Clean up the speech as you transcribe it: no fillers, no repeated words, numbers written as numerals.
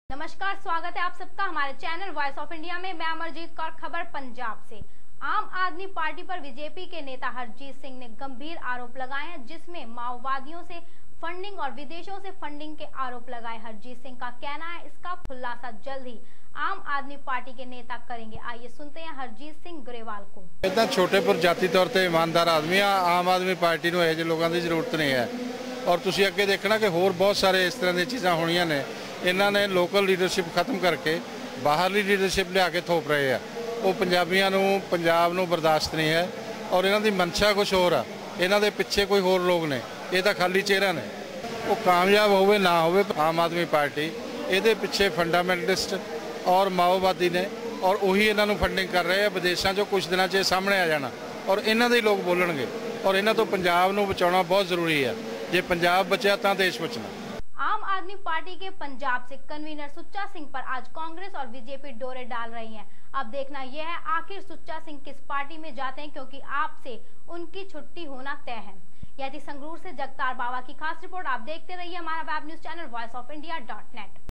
नमस्कार, स्वागत है आप सबका हमारे चैनल वॉइस ऑफ इंडिया में। मैं अमरजीत कौर, खबर पंजाब से। आम आदमी पार्टी पर बीजेपी के नेता हरजीत सिंह ने गंभीर आरोप लगाए हैं, जिसमें माओवादियों से फंडिंग और विदेशों से फंडिंग के आरोप लगाए। हरजीत सिंह का कहना है इसका खुलासा जल्द ही आम आदमी पार्टी के नेता करेंगे। आइए सुनते हैं हरजीत सिंह ग्रेवाल को। इतना छोटे पर जाति तौर पर ईमानदार आदमी आम आदमी पार्टी को यह लोगों की जरूरत नहीं है। और तुम अगे देखना कि होर बहुत सारे इस तरह की चीज़ा होनिया ने। इन्हों ने लोकल लीडरशिप खत्म करके बाहरली लीडरशिप लिया के थोप रहे हैं। वो पंजाबियों पंजाब नूं बर्दाश्त नहीं है और इन्हों की मंशा कुछ होर आ। इन्हों के पिछे कोई होर लोग ने, ये तो खाली चेहरा ने। वो कामयाब होवे ना होवे, आम आदमी पार्टी ये पिछे फंडामेंटलिस्ट और माओवादी ने और उही इन्हों फंडिंग कर रहे हैं। विदेशों चो कुछ दिनों च सामने आ जाना और इन्हों के लोग बोलणगे और इन्हों तो पंजाब नूं बचाउणा बहुत जरूरी है। जे पंजाब बचा तो देश बचना। आम आदमी पार्टी के पंजाब से कन्वीनर सुच्चा सिंह पर आज कांग्रेस और बीजेपी डोरे डाल रही है। अब देखना यह है आखिर सुच्चा सिंह किस पार्टी में जाते हैं, क्योंकि आपसे उनकी छुट्टी होना तय है। यह थी संगरूर से जगतार बाबा की खास रिपोर्ट। आप देखते रहिए हमारा वेब न्यूज चैनल voiceofindia.net।